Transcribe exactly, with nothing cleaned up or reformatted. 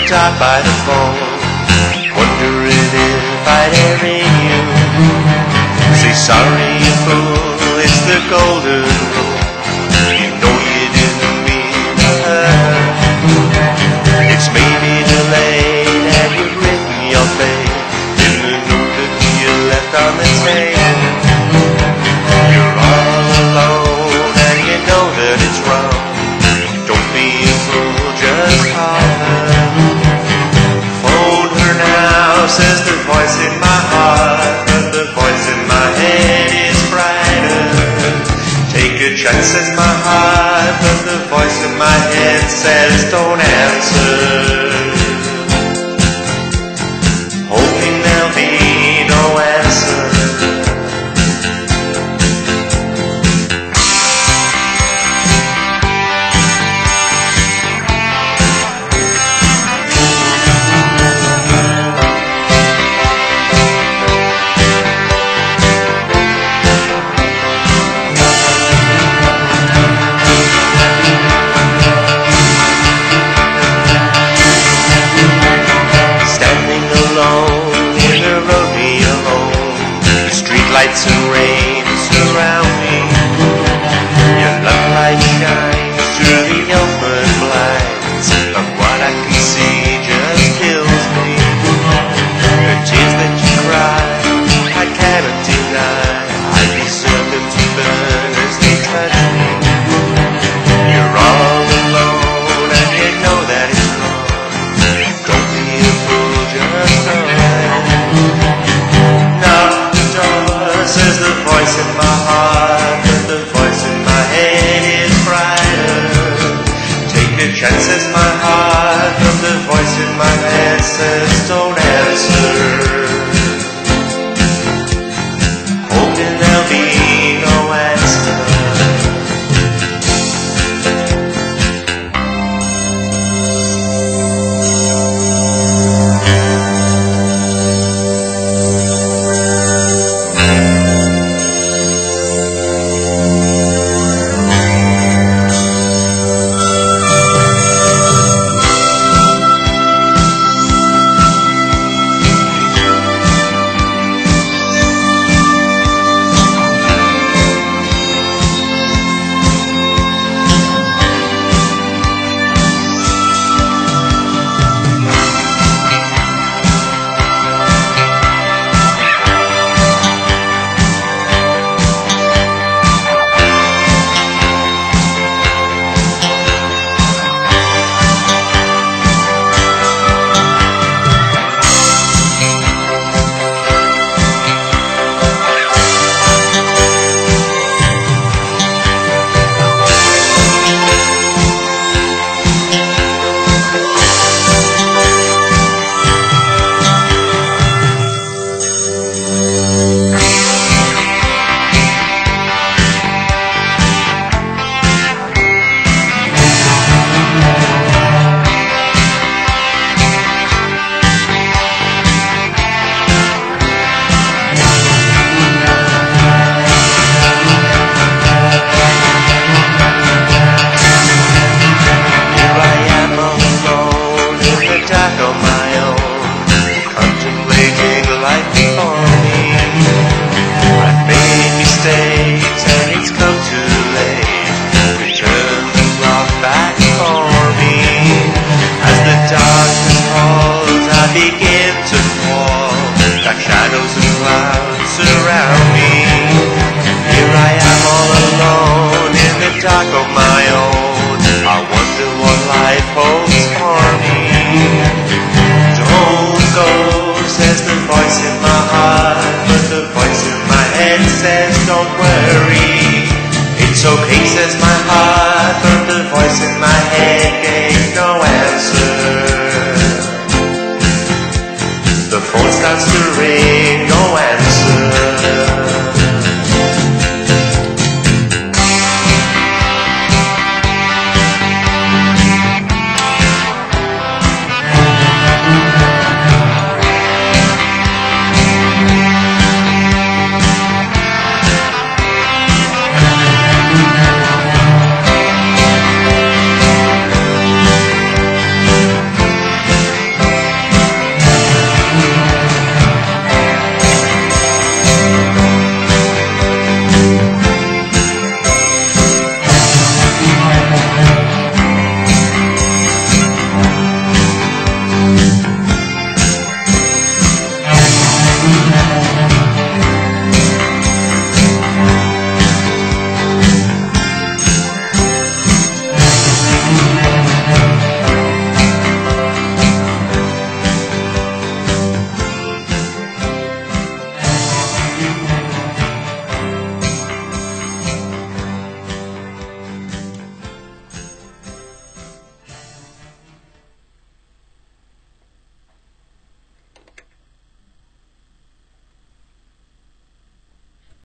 talk by the phone, wondering if I'd ever you. Say sorry, you fool, it's the golden rule. You know you didn't mean to hurt. It's maybe delayed and you've written your fate in the note that you left on the table. You're all alone and you know that it's wrong. Don't be a fool, just call her. Phone her now, says the voice in my heart, but the voice in my head is brighter. Take a chance, says my heart, but the voice in my head says don't answer. Hoping there'll be no answer. Lights and rain surround me. Your love light shines through the open blinds, but what I can see just kills me. The tears that you cry, I cannot deny. I deserve them to burn as they touch me. You're all alone and you know that it's wrong. Don't be a fool, just alright. Knock the door, says the voice in my heart, but the voice in my head is brighter. Take a chance, says my heart, but the voice in my head says don't answer. Hoping there'll be no answer. Shadows and clouds surround me. Here I am all alone in the dark of my own. I wonder what life holds for me. Don't go, says the voice in my heart, but the voice in my head says don't worry. It's okay, says my heart, but the voice in my